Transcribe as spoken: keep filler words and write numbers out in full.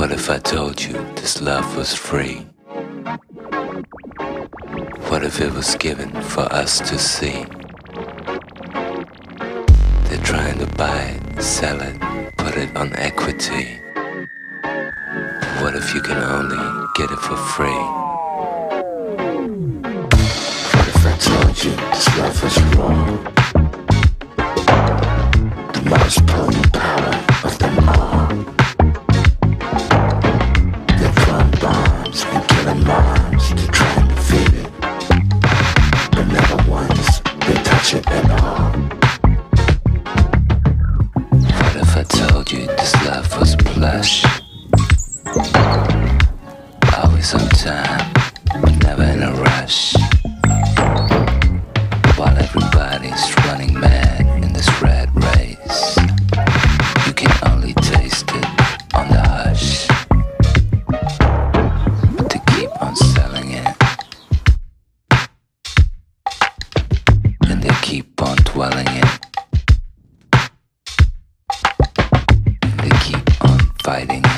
What if I told you this love was free? What if it was given for us to see? They're trying to buy it, sell it, put it on equity. What if you can only get it for free? What if I told you this love was wrong? The most potent power of them all. They're throwing bombs and killing moms to try and defeat it, but never once they touch it at all. What if I told you this love was plush? Always on time, but never in a rush. While everybody's running mad in this rat race, you can only taste it on the hush. But to keep on selling it, and they keep on dwelling it, and they keep on fighting